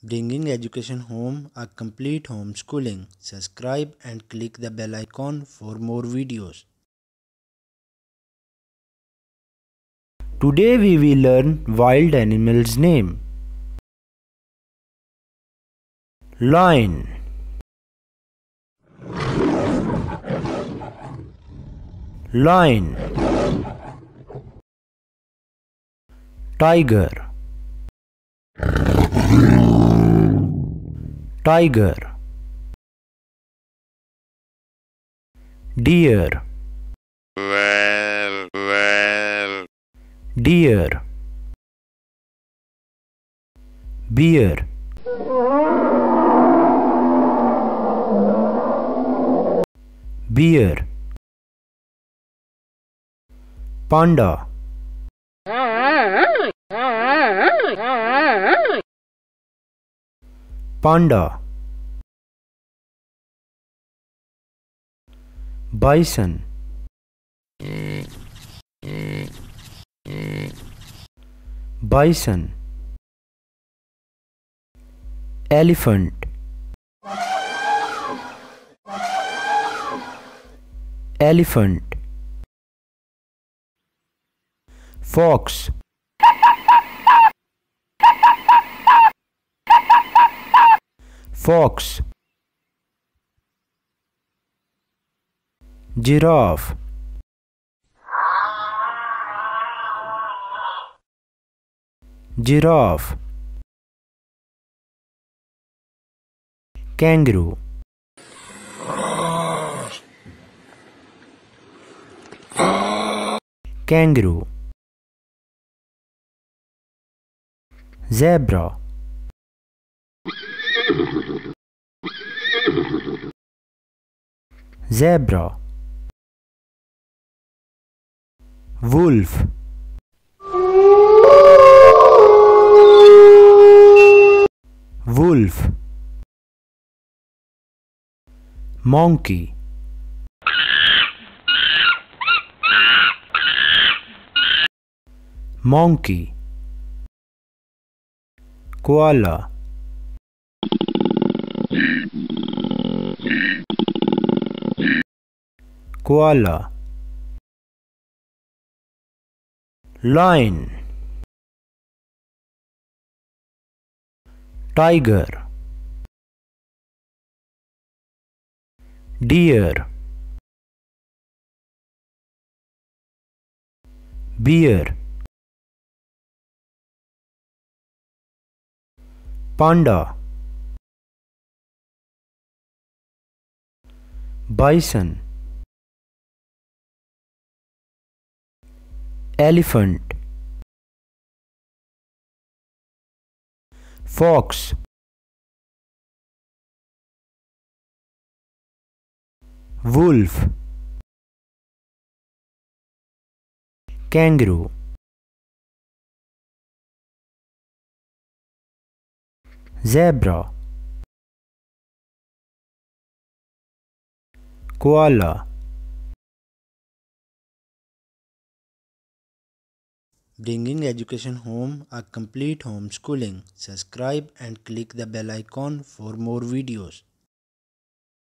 Bringing education home, a complete homeschooling. Subscribe and click the bell icon for more videos. Today we will learn wild animals name. Lion, lion. Tiger, tiger. Deer, deer. Bear, bear. Panda, panda. Bison, bison. Elephant, elephant. Fox, fox. Giraffe, giraffe. Kangaroo, kangaroo. Zebra, zebra. Wolf, wolf. Monkey, monkey. Koala, koala. Lion, tiger. Deer, bear. Panda, bison. Elephant, fox. Wolf, kangaroo. Zebra, koala. Bringing education home, a complete homeschooling. Subscribe and click the bell icon for more videos.